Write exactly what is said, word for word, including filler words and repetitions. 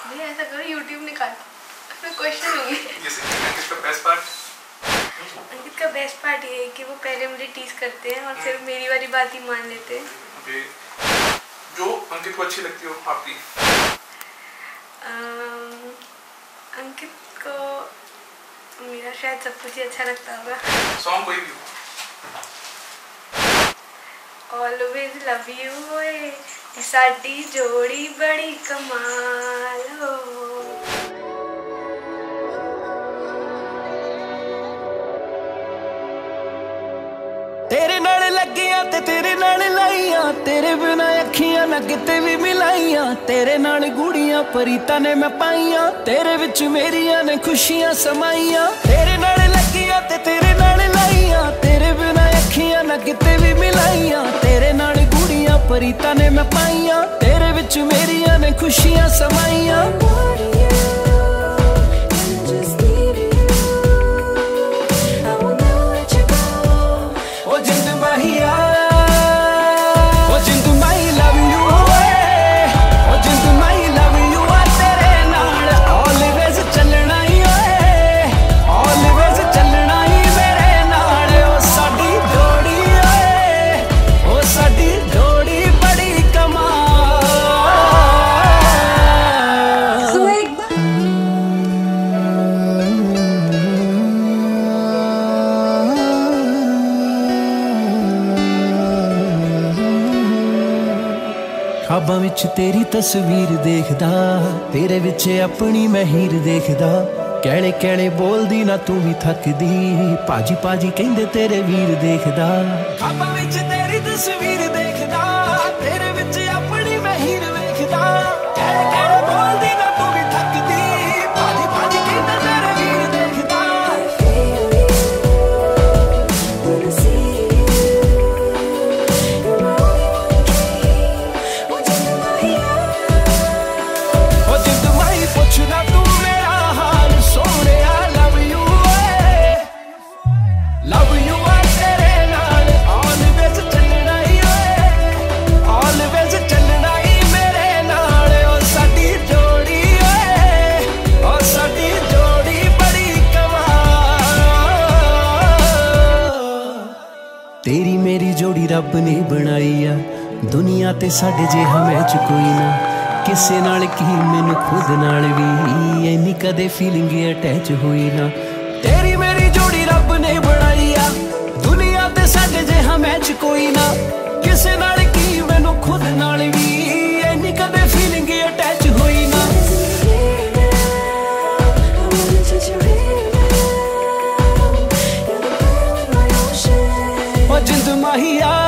नहीं ऐसा करो यूट्यूब निकाल मैं क्वेश्चन होंगे। अंकित का बेस्ट पार्ट अंकित का बेस्ट पार्ट ये है कि वो पहले मुझे टीज करते हैं और फिर मेरी वाली बात ही मान लेते हैं। okay. जो अंकित को अच्छी लगती हो आपकी? um, अंकित को मेरा शायद सब कुछ ही अच्छा लगता होगा। सॉन्ग कोई भी हो। ऑलवेज लव यू ओए साडी जोड़ी बड़ी कमाल हो। तेरे नाल लगियां ते तेरे नाल लाइयां, तेरे बिना अखियां ना किते भी मिलाइयां, तेरे नाल गुड़ियां परीता ने मैं पाइयां, तेरे विच मेरियां ने खुशियां समाइयां। तेरे नाल लगियां ते तेरे नाल लाइयां, तेरे बिना अखियां ना किते भी मिलाइयां, तेरे नाल गुड़ियां परीता ने मैं पाइयां, तेरे विच मेरियां ने खुशियां समाइयां। ख्वाबां विच तेरी तस्वीर देखदा, तेरे विच अपनी मैं हीर देखदा, कैले कैले बोलदी ना तू भी थकदी, पाजी पाजी कहंदे तेरे वीर देखदा। ख्वाबां विच तेरी तस्वीर देखदा, तेरे विच अपनी मैं हीर देखदा, कैले कैले बोलदी ना तू भी थकदी, पाजी पाजी कहंदे तेरे वीर देखदा। तेरी मेरी जोड़ी रब ने बनाई आ, दुनिया ते साडे जिहा मैच कोई ना, किसे नाल की मैनू खुद नाल भी इन्नी कदे फीलिंग अटैच हुई ना। तेरी मेरी जोड़ी रब ने बनाई आ, दुनिया ते साडे जिहा मैच कोई ना, किसे नाल की मैनू खुद नाल भी इन्नी कदे फीलिंग अटैच हुई ना। जिंद माहिया